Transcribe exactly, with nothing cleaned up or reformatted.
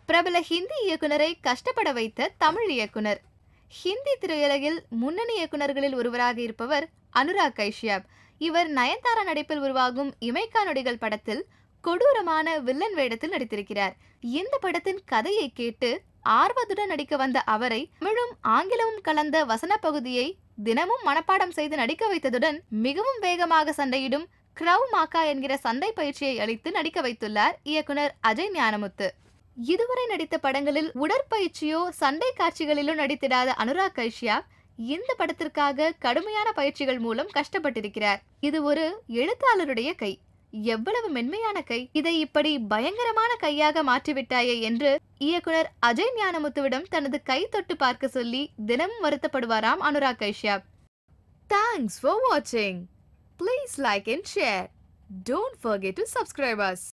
பிரபல ஹிந்தி இயக்குனரை கஷ்டப்பட வைத்த தமிழ் இயக்குனர். ஹிந்தி திரையுலகில் முன்னணி இயக்குனர்களில் ஒருவராக இருப்பவர் அனுராக் கஷ்யப். இவர் நயன்தாரா நடிப்பில் உருவாகும் இமைக்கா நொடிகள் படத்தில் கொடூரமான வில்லன் வேடத்தில் நடித்திருக்கிறார். இந்த படத்தின் கதையை கேட்டு ஆர்வத்துடன் நடிக்க வந்த அவரை தமிழும் ஆங்கிலமும் கலந்த வசன பகுதியை தினமும் மனப்பாடம் செய்து நடிக்க வைத்ததுடன் மிகவும் வேகமாக சண்டையிடும் கிரவ் மாக்கா என்கிற சண்டை பயிற்சியை அளித்து நடிக்க வைத்துள்ளார் இயக்குனர் அஜய் ஞானமுத்து. இதுவரை நடித்த படங்களில் உடற்பயிற்சியோ சண்டை காட்சிகளிலோ நடித்திடாத அனுராக் கஷ்யப் இந்த படத்திற்காக கடுமையான பயிற்சிகள் மூலம் கஷ்டப்பட்டிருக்கிறார். இது ஒரு எழுத்தாளருடைய கை. எவ்வளவு மென்மையான கை! இதை இப்படி பயங்கரமான கையாக மாற்றிவிட்டாயே என்று இயக்குனர் அஜய் ஞானமுத்துவிடம் தனது கை தொட்டு பார்க்க சொல்லி தினமும் வருத்தப்படுவாராம் Anurag Kashyap. Thanks for watching. Please like and share. Don't forget to subscribe us.